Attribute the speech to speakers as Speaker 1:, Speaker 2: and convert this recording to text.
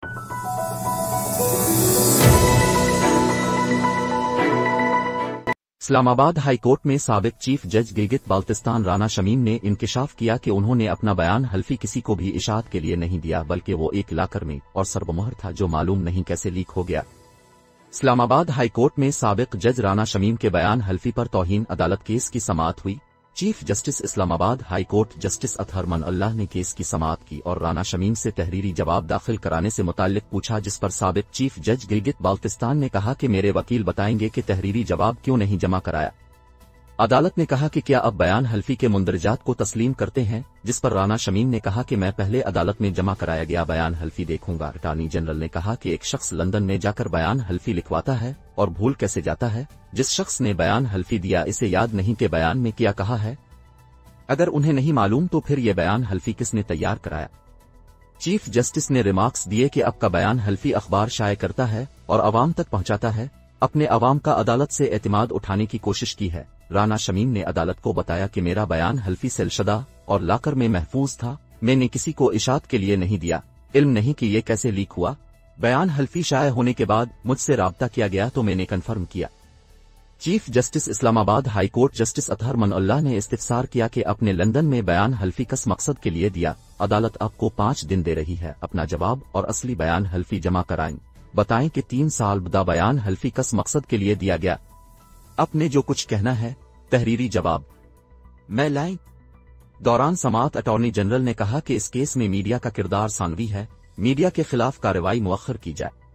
Speaker 1: Islamabad high court में साबिक chief जज गिलगित बाल्तिस्तान राना शमीम ने इंकिशाफ किया कि उन्होंने अपना बयान हल्फी किसी को भी इशाअत के लिए नहीं दिया, बल्कि वो एक लाकर में और सरबमोहर था जो मालूम नहीं कैसे लीक हो गया। इस्लामाबाद हाई कोर्ट में साबिक जज राना शमीम के बयान हल्फी पर तौहीन अदालत केस की समाअत हुई। Chief justice Islamabad high court justice Athar Minallah ने केस की समाअत की और राना शमीम से तहरीरी जवाब दाखिल कराने से मुताल्लिक पूछा, जिस पर साबिक चीफ जज गिलगित बाल्तिस्तान ने कहा कि मेरे वकील बताएंगे कि तहरीरी जवाब क्यों नहीं जमा कराया। अदालत ने कहा कि क्या अब बयान हल्फी के मुंदरजात को तस्लीम करते हैं, जिस पर राना शमीम ने कहा कि मैं पहले अदालत में जमा कराया गया बयान हल्फी देखूंगा। अटॉर्नी जनरल ने कहा कि एक शख्स लंदन में जाकर बयान हल्फी लिखवाता है और भूल कैसे जाता है। जिस शख्स ने बयान हल्फी दिया इसे याद नहीं कि बयान में क्या कहा है। अगर उन्हें नहीं मालूम तो फिर ये बयान हल्फी किसने तैयार कराया। चीफ जस्टिस ने रिमार्क्स दिए कि अब का बयान हल्फी अखबार शाये करता है और अवाम तक पहुंचाता है, अपने अवाम का अदालत से एतमाद उठाने की कोशिश की है। राना शमीम ने अदालत को बताया कि मेरा बयान हल्फी सेलशदा और लाकर में महफूज था, मैंने किसी को इशाअत के लिए नहीं दिया, इल्म नहीं कि ये कैसे लीक हुआ। बयान हल्फी शाये होने के बाद मुझसे राब्ता किया गया तो मैंने कन्फर्म किया। Chief justice Islamabad high court justice Athar Minallah ने इस्तिफसार किया कि अपने लंदन में बयान हल्फी किस मकसद के लिए दिया। अदालत आपको 5 दिन दे रही है, अपना जवाब और असली बयान हल्फी जमा कराएं। बताएं कि 3 साल बाद बयान हल्फी किस मकसद के लिए दिया गया। अपने जो कुछ कहना है तहरीरी जवाब मैं लाएं। दौरान समाअत अटॉर्नी जनरल ने कहा कि इस केस में मीडिया का किरदार सानवी है, मीडिया के खिलाफ कार्रवाई मुअख्खर की जाए।